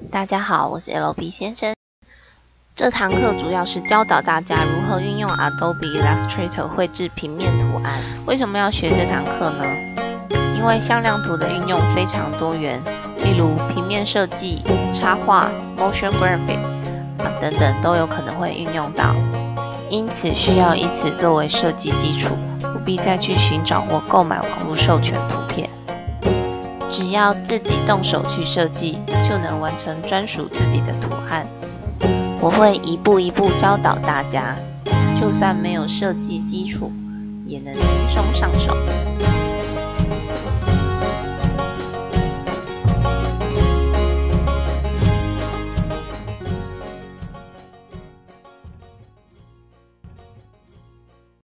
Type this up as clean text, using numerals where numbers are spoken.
大家好，我是 LB 先生。这堂课主要是教导大家如何运用 Adobe Illustrator 绘制平面图案。为什么要学这堂课呢？因为向量图的运用非常多元，例如平面设计、插画、motion graphic 等等都有可能会运用到，因此需要以此作为设计基础，不必再去寻找或购买网络授权图片。只要自己动手去设计，就能完成专属自己的图案。我会一步一步教导大家，就算没有设计基础，也能轻松上手。